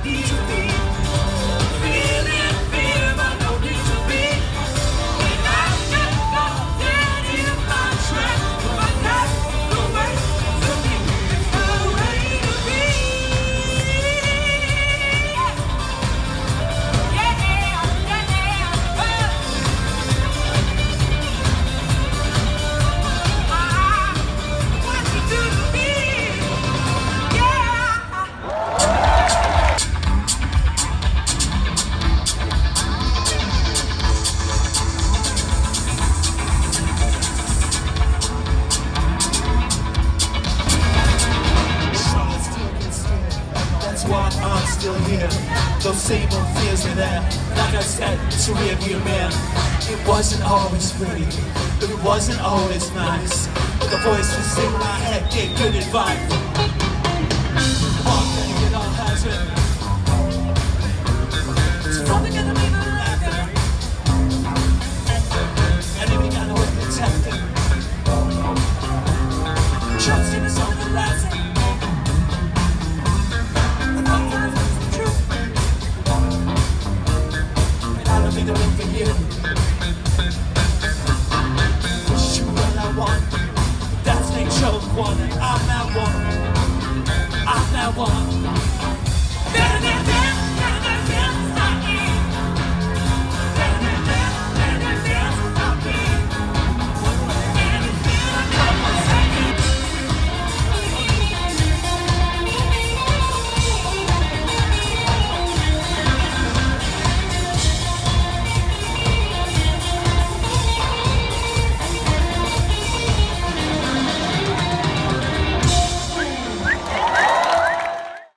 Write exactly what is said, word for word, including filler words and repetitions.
need to be. Feeling fear, but no need to be. When I get lost dead in my track, but that's the way to be. It's the way to be. Yeah, yeah, yeah. Oh. Ah, what you do to me? That's why I'm still here. Those same old fears are there. Like I said, it's a rearview mirror. It wasn't always pretty, but it wasn't always nice. But the voice was in my head, gave good advice. All thing it all has been.